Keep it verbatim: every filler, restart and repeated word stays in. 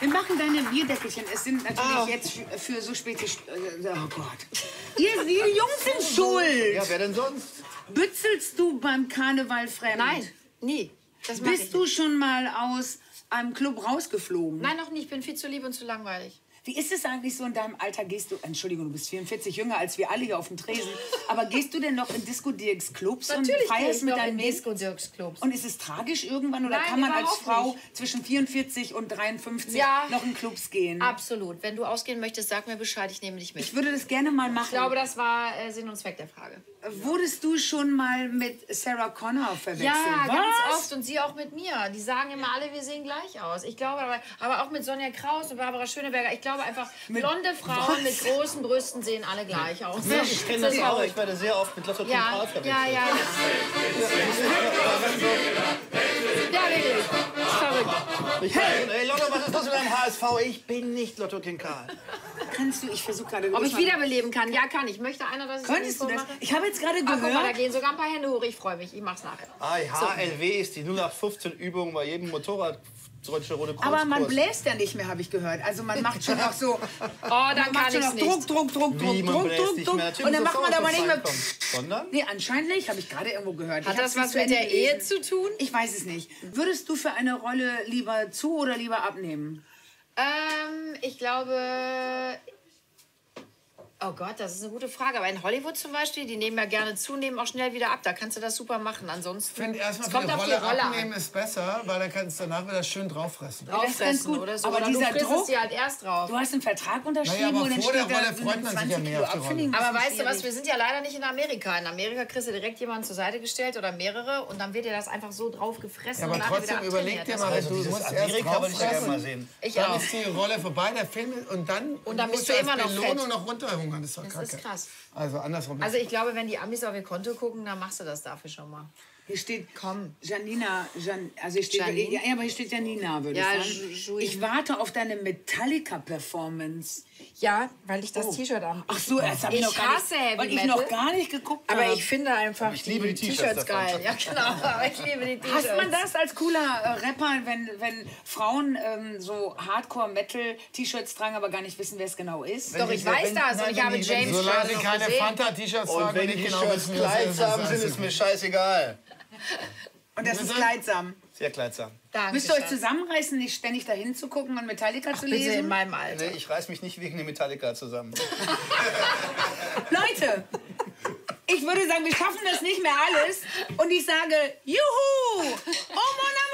Wir machen deine Bierdeckelchen. Es sind natürlich oh. jetzt für, für so späte... Oh Gott. Ihr, die Jungs sind schuld. Ja, wer denn sonst? Bützelst du beim Karneval fremd? Nein, nie. Das mach Bist ich du nicht. schon mal aus einem Club rausgeflogen? Nein, noch nicht. Ich bin viel zu lieb und zu langweilig. Wie ist es eigentlich so in deinem Alter? Gehst du, Entschuldigung, du bist vierundvierzig, jünger als wir alle hier auf dem Tresen, aber gehst du denn noch in Disco-Dirks-Clubs und feierst mit deinen Disco-Dirks-Clubs? Und ist es tragisch irgendwann oder Nein, kann man als Frau nicht. zwischen vierundvierzig und dreiundfünfzig ja, noch in Clubs gehen? Absolut. Wenn du ausgehen möchtest, sag mir Bescheid, ich nehme dich mit. Ich würde das gerne mal machen. Ich glaube, das war äh, Sinn und Zweck der Frage. Wurdest du schon mal mit Sarah Connor verwechselt? Ja, Was? ganz oft und sie auch mit mir. Die sagen immer alle, wir sehen gleich aus. Ich glaube, aber, aber auch mit Sonja Kraus und Barbara Schöneberger. Ich glaube einfach, mit blonde Frauen was? mit großen Brüsten sehen alle gleich aus. Ja, ich kenne das, das auch. Ich werde sehr oft mit Lotto King Karl verwechselt. Ja, ja, ja. Ja, wirklich. Das ist verrückt. Ich hey. Ey, Lotto, was ist das mit deinem H S V? Ich bin nicht Lotto King Karl. Kannst du, ich versuche gerade... Ob ich wiederbeleben kann? Ja, kann ich. Möchte einer, dass ich Könntest das du das? mache? Ich habe jetzt gerade Ah, gehört... guck mal, da gehen sogar ein paar Hände hoch. Ich freue mich. Ich mach's nachher. Ah, H L W ist die null acht fünfzehn Übung bei jedem Motorrad. Deutsche Rote Kreuz Aber man Kurs. bläst ja nicht mehr, habe ich gehört. Also man macht schon noch so... Oh, dann kann ich nicht. Druck, Druck, Druck, Druck, Wie, man Druck, bläst Druck, nicht Druck. mehr. Und dann macht man aber nicht mehr... Sondern? Nee, anscheinend nicht. Habe ich gerade irgendwo gehört. Hat Ich das hab's was nicht mit zu der Ende Ehe gelesen. zu tun? Ich weiß es nicht. Würdest du für eine Rolle lieber zu oder lieber abnehmen? Ähm, ich glaube... Oh Gott, das ist eine gute Frage. Aber in Hollywood zum Beispiel, die nehmen ja gerne zu, nehmen auch schnell wieder ab. Da kannst du das super machen. Ansonsten Ich finde erstmal es kommt für die auf Rolle, die Rolle abnehmen an. ist besser, weil dann kannst du danach wieder schön drauffressen. Drauffressen gut. oder so. Aber oder dieser du frisst Druck- sie halt erst drauf. Du hast einen Vertrag unterschrieben Naja, aber und dann vor der steht da, Rolle freut man sich ja zwanzig mehr Kilo auf die ab. Rolle. Finde ich ein Aber bisschen weißt du was, schwierig. wir sind ja leider nicht in Amerika. In Amerika kriegst du direkt jemanden zur Seite gestellt oder mehrere und dann wird dir das einfach so drauf gefressen Ja, aber und nachher trotzdem wieder überleg abtrainiert. dir Das mal, ist- wenn du dieses musst erst Amerika würde ich ja gerne mal drauffressen, sehen. Ich dann auch. ist die Rolle vorbei, der Film ist, und dann, Und dann musst bist du immer als noch Belohnung fett. noch runterhungern. Das ist doch Das kacke. ist krass. Also andersrum. Also ich glaube, wenn die Amis auf ihr Konto gucken, dann machst du das dafür schon mal. Hier steht Komm. Janina, Jan, also hier steht, Janine? ja, aber hier steht Janina, würde Ja, ich sagen. Ju- Ju- Ich warte auf deine Metallica-Performance. Ja, weil ich das Oh. T-Shirt an. Ach so, das habe ich, Ich noch gar hasse nicht, Heavy weil ich Metal. noch gar nicht geguckt Aber habe. ich finde einfach Ich liebe die T-Shirts T-Shirts davon. geil. Ja, genau. Aber ich liebe die T-Shirts. Hasst man das als cooler äh, Rapper, wenn, wenn Frauen ähm, so Hardcore-Metal-T-Shirts tragen, aber gar nicht wissen, wer es genau ist? Doch, ich weiß wenn- das. nein, Und ich wenn habe die- wenn James Solange gerade sie noch keine gesehen. Fanta-T-Shirts Und tragen, wenn nicht die genau Shirts wissen, was es kleidsam sind, ist. ist mir scheißegal. Und das ist kleidsam. Sehr kleidsam. Danke, Müsst ihr euch Schatz. zusammenreißen, nicht ständig dahin zu gucken und Metallica zu Bitte in lesen? meinem Alter. Nee, ich reiß mich nicht wegen dem Metallica zusammen. Leute, ich würde sagen, wir schaffen das nicht mehr alles. Und ich sage, juhu! Oh mon